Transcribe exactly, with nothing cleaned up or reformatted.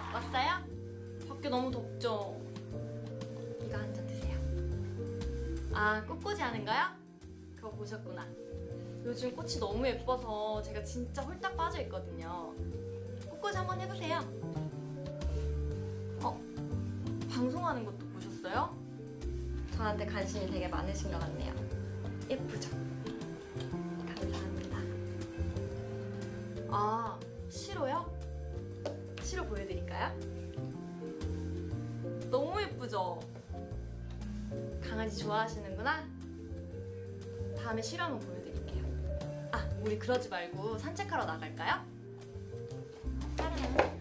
왔어요? 밖에 너무 덥죠? 이거 한 잔 드세요. 아, 꽃꽂이 하는 거요? 그거 보셨구나. 요즘 꽃이 너무 예뻐서 제가 진짜 홀딱 빠져 있거든요. 꽃꽂이 한번 해보세요. 어? 방송하는 것도 보셨어요? 저한테 관심이 되게 많으신 것 같네요. 예쁘죠? 감사합니다. 아, 시로요? 시로 보여드릴까요? 너무 예쁘죠? 강아지 좋아하시는구나? 다음에 시로 한번 보여드릴게요. 아, 우리 그러지 말고 산책하러 나갈까요? 따라랑.